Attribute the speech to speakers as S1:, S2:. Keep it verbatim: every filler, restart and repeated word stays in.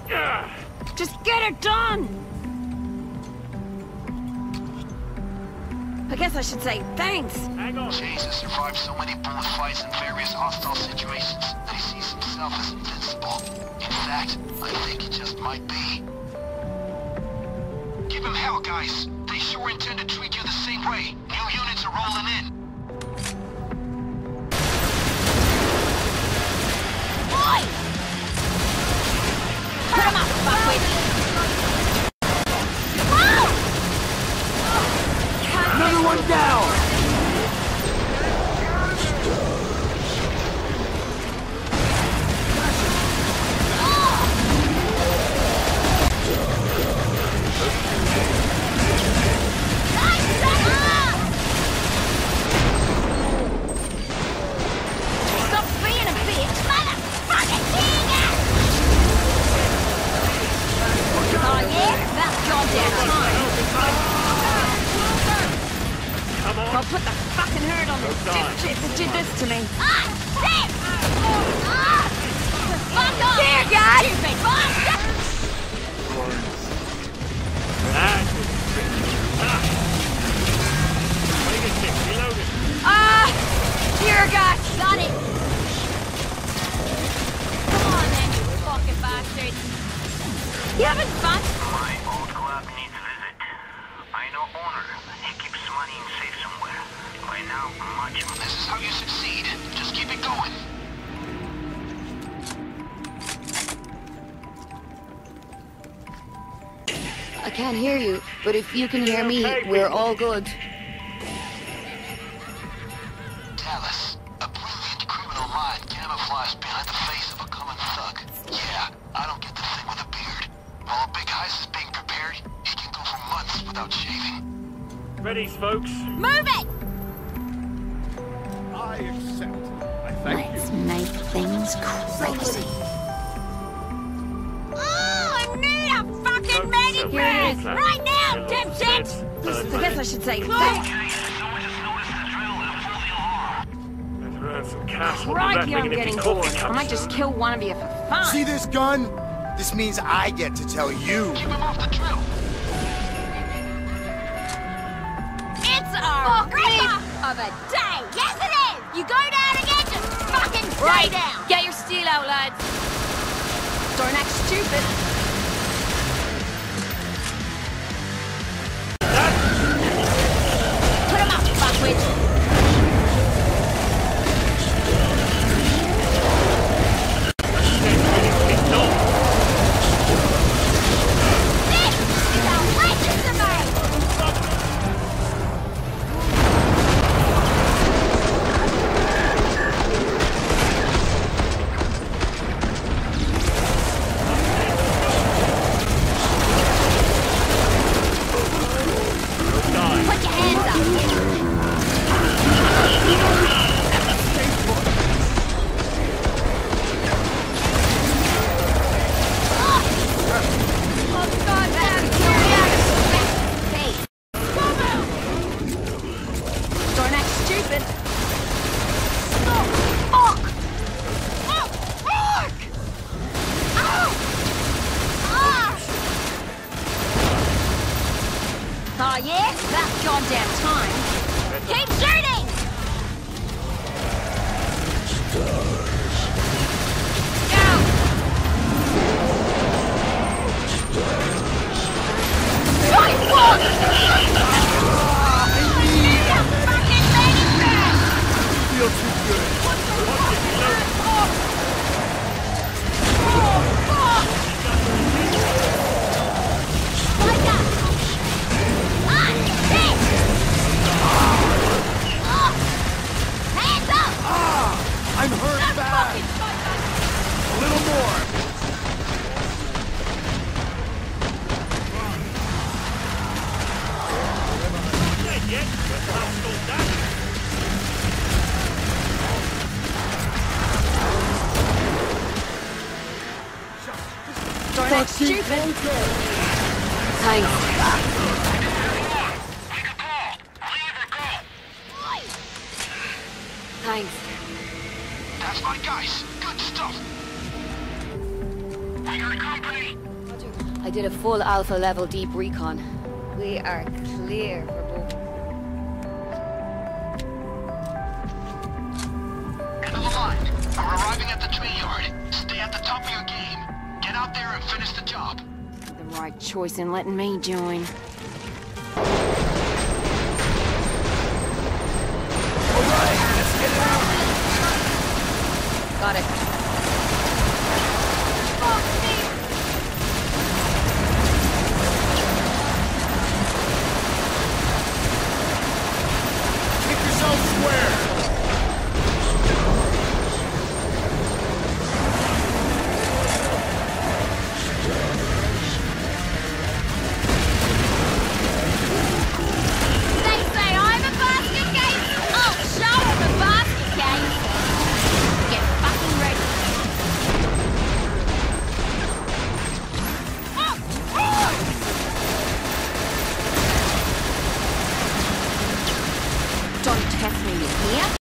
S1: Just get it done! I guess I should say thanks.
S2: Hang on.
S3: Jason survived so many bullet fights in various hostile situations that he sees himself as invincible. In fact, I think he just might be. Give him hell, guys. They sure intend to treat you the same way. New units are rolling in.
S1: Oi! Put him up, fuckwit!
S4: Another one down!
S1: Stop being a bitch, motherfucking nigger! Oh yeah? That's goddamn time. I'll put the fucking hurt on the dipshit that did this to me. Ah, shit! Ah! Fuck off! Here, guys! Stupid bastard! Ah! Here, guys! Got it! Come on, then, you fucking bastard! You having fun?
S3: My old club needs a visit. I know owner. He keeps money in safe somewhere. By now, much of this is how you succeed. Just keep it going.
S5: I can't hear you, but if you can hear me, we're all good.
S3: Dallas, a brilliant criminal mind camouflaged behind the face of a common thug. Yeah, I don't get the thing with a beard. While a big heist is being prepared, he can go for months without shaving.
S2: Ready, folks?
S1: Move it!
S4: I accept. I thank
S1: Let's
S4: you.
S1: make things crazy. Oh, I need a fucking medic bag! Right now, dipshits! I guess I should say thanks.
S2: Some cash.
S1: Crikey, I'm getting bored. I might just kill one of you for fun.
S6: See this gun? This means I get to tell you.
S3: Keep him off the drill.
S1: It's a ripper of a day. Yes, it is. You go down again, just fucking stay
S5: Right,
S1: down.
S5: get your steel out, lads.
S1: Don't act stupid. Put him up, fuckwit. Oh yeah? That's goddamn time. Keep shooting! Go! Right, what? I need a fucking medic bag!
S4: Feel too good.
S1: What the fuck? Oh, fuck! Like that! Ah, shit! Oh! Hands up!
S6: Ah! I'm hurt
S1: That
S6: bad!
S1: fucking shotgun!
S6: A little more!
S2: Yet, but hostile damage.
S1: Don't act stupid!
S5: Thanks. Thanks.
S3: That's my guys. Good stuff. We
S5: I did a full alpha level deep recon. We are clear for both.
S3: End of the line. We're arriving at the train yard. Stay at the top of your game. Get out there and finish the job.
S1: The right choice in letting me join.
S4: Alright, let's get it out!
S5: Got it.
S4: Keep yourself square!
S1: They say I'm a basket case. I'll show them a basket case. Get fucking ready. Don't test me, you hear?